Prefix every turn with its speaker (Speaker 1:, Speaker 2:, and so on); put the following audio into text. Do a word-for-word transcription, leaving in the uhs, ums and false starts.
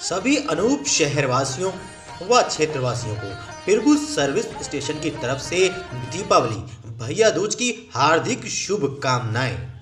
Speaker 1: सभी अनूप शहरवासियों व क्षेत्रवासियों को पिरगु सर्विस स्टेशन की तरफ से दीपावली भैया दूज की हार्दिक शुभकामनाएं।